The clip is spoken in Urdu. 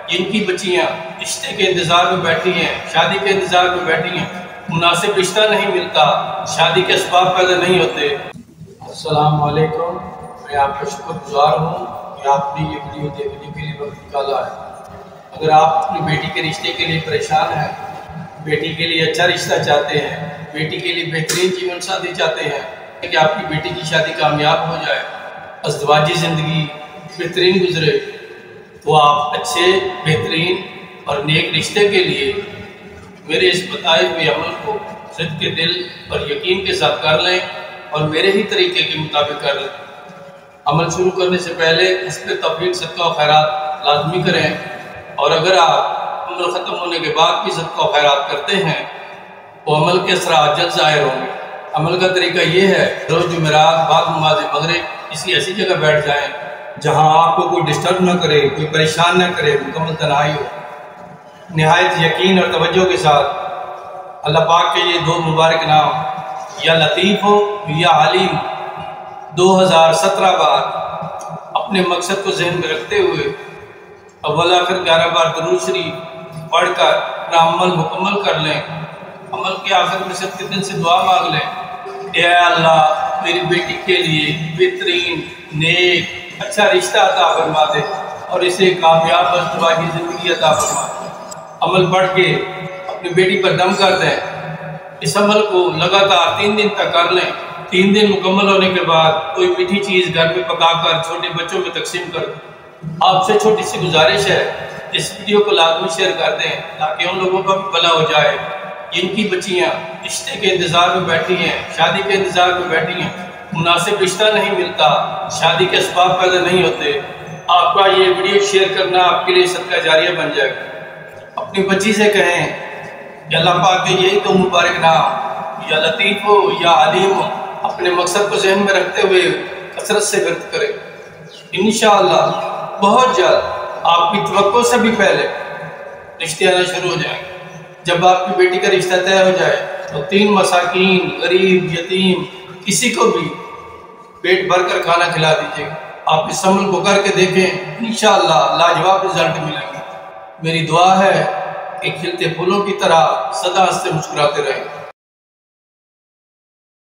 جن کی بچیاں رشتے کے انتظار میں بیٹھی ہیں، شادی کے انتظار میں بیٹھی ہیں، مناسب رشتہ نہیں ملتا، شادی کے اسباب پیدا نہیں ہوتے۔ السلام علیکم، میں آپ کا شکر گزار ہوں کہ آپ نے یہ ویڈیو دیکھنے کے لیے وقت نکالا ہے۔ اگر آپ اپنی بیٹی کے رشتے کے لیے پریشان ہیں، بیٹی کے لیے اچھا رشتہ چاہتے ہیں، بیٹی کے لیے بہترین جیون ساتھی چاہتے ہیں کہ آپ کی بیٹی کی شادی کامیاب ہو جائے، ازدواجی زندگی بہترین گزرے، تو آپ اچھے، بہترین اور نیک رشتے کے لیے میرے اس بتائے ہوئے عمل کو صدق کے دل اور یقین کے ساتھ کر لیں اور میرے ہی طریقے کے مطابق کر لیں۔ عمل شروع کرنے سے پہلے حسب توفیق صدقہ و خیرات لازمی کریں، اور اگر آپ عمل ختم ہونے کے بعد بھی صدقہ و خیرات کرتے ہیں تو عمل کے اثرات جلد ظاہر ہوں گے۔ عمل کا طریقہ یہ ہے، روز جمعرات بعد نماز مغرب کسی ایسی جگہ بیٹھ جائیں جہاں آپ کو کوئی ڈسٹرب نہ کرے، کوئی پریشان نہ کرے، مکمل تنہائی ہو۔ نہایت یقین اور توجہ کے ساتھ اللہ پاک کے یہ دو مبارک نام یا لطیف ہو یا علیم 2017 بار اپنے مقصد کو ذہن میں رکھتے ہوئے اول آخر 11 بار درود شریف پڑھ کر اپنا عمل مکمل کر لیں۔ عمل کے آخر میں صدقے دل سے دعا مانگ لیں، اے اللہ میری بیٹی کے لیے بہترین، نیک، اچھا رشتہ عطا فرما دے اور اسے کامیاب ازدواجی زندگی عطا فرما دے۔ عمل پڑھ کے اپنی بیٹی پر دم کر دیں۔ اس عمل کو لگاتار 3 دن تک کر لیں۔ 3 دن مکمل ہونے کے بعد کوئی میٹھی چیز گھر میں پکا کر چھوٹے بچوں میں تقسیم کر دیں۔ آپ سے چھوٹی سی گزارش ہے، اس ویڈیو کو لازمی شیئر کر دیں تاکہ ان لوگوں کا بھی بھلا ہو جائے جن کی بچیاں رشتے کے انتظار میں بیٹھی ہیں، شادی کے انتظار میں بیٹھی ہیں، مناسب رشتہ نہیں ملتا، شادی کے اسباب پیدا نہیں ہوتے۔ آپ کا یہ ویڈیو شیئر کرنا آپ کے لیے صدقہ جاریہ بن جائے گا۔ اپنی بچی سے کہیں کہ اللہ پاک کے یہی تو مبارک نام یا لطیف ہو یا علیم ہو اپنے مقصد کو ذہن میں رکھتے ہوئے کثرت سے ورد کرے۔ انشاءاللہ بہت جلد آپ کی توقع سے بھی پہلے رشتے آنا شروع ہو جائیں گے۔ جب آپ کی بیٹی کا رشتہ طے ہو جائے تو 3 مساکین، غریب، یتیم، کسی کو بھی پیٹ بھر کر کھانا کھلا دیجیے گا۔ آپ اس عمل کو کر کے دیکھیں، انشاءاللہ لاجواب رزلٹ ملیں گے۔ میری دعا ہے کہ کھلتے پھولوں کی طرح سدا ہنستے مسکراتے رہیں۔